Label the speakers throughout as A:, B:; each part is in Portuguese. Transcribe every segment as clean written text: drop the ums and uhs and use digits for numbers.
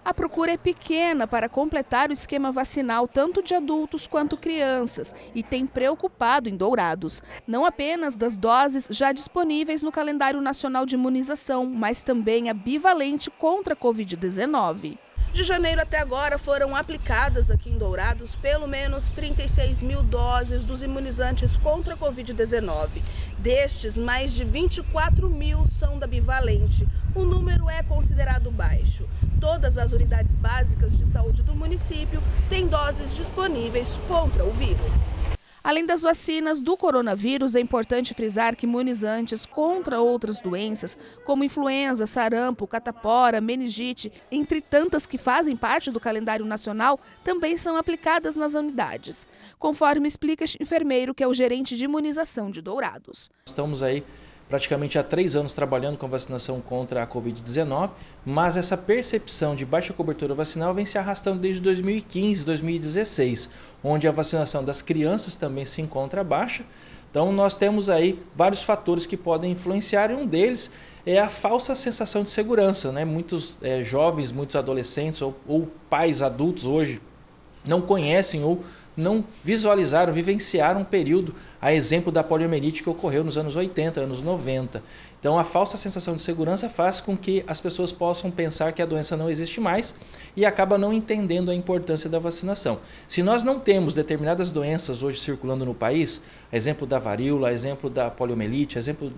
A: A procura é pequena para completar o esquema vacinal tanto de adultos quanto crianças e tem preocupado em Dourados. Não apenas das doses já disponíveis no calendário nacional de imunização, mas também a bivalente contra a Covid-19. De janeiro até agora foram aplicadas aqui em Dourados pelo menos 36 mil doses dos imunizantes contra a Covid-19. Destes, mais de 24 mil são da bivalente. O número é considerado baixo. Todas as unidades básicas de saúde do município têm doses disponíveis contra o vírus. Além das vacinas do coronavírus, é importante frisar que imunizantes contra outras doenças, como influenza, sarampo, catapora, meningite, entre tantas que fazem parte do calendário nacional, também são aplicadas nas unidades. Conforme explica o enfermeiro, que é o gerente de imunização de Dourados.
B: Estamos aí praticamente há 3 anos trabalhando com a vacinação contra a Covid-19, mas essa percepção de baixa cobertura vacinal vem se arrastando desde 2015, 2016, onde a vacinação das crianças também se encontra baixa. Então nós temos aí vários fatores que podem influenciar e um deles é a falsa sensação de segurança, né? Muitos jovens, muitos adolescentes ou pais adultos hoje não conhecem ou não visualizaram, vivenciaram um período, a exemplo da poliomielite que ocorreu nos anos 80, anos 90. Então a falsa sensação de segurança faz com que as pessoas possam pensar que a doença não existe mais e acaba não entendendo a importância da vacinação. Se nós não temos determinadas doenças hoje circulando no país, exemplo da varíola, exemplo da poliomielite, exemplo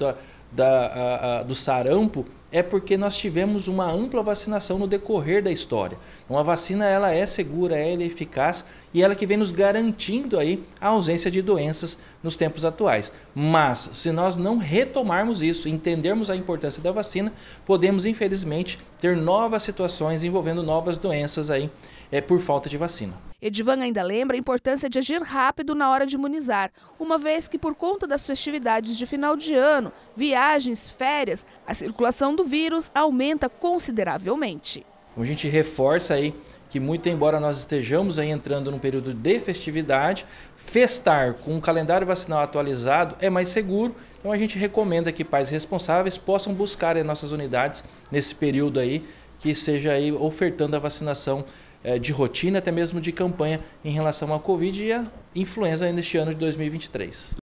B: do sarampo, é porque nós tivemos uma ampla vacinação no decorrer da história. Então a vacina ela é segura, ela é eficaz e ela que vem nos garantindo aí a ausência de doenças nos tempos atuais. Mas se nós não retomarmos isso, entendermos a importância da vacina, podemos infelizmente ter novas situações envolvendo novas doenças aí por falta de vacina.
A: Edivan ainda lembra a importância de agir rápido na hora de imunizar, uma vez que por conta das festividades de final de ano, viagens, férias, a circulação do vírus aumenta consideravelmente.
B: A gente reforça aí que muito embora nós estejamos aí entrando num período de festividade, festar com um calendário vacinal atualizado é mais seguro, então a gente recomenda que pais responsáveis possam buscar em nossas unidades nesse período aí, que seja aí ofertando a vacinação de rotina, até mesmo de campanha em relação à Covid e à influenza neste ano de 2023.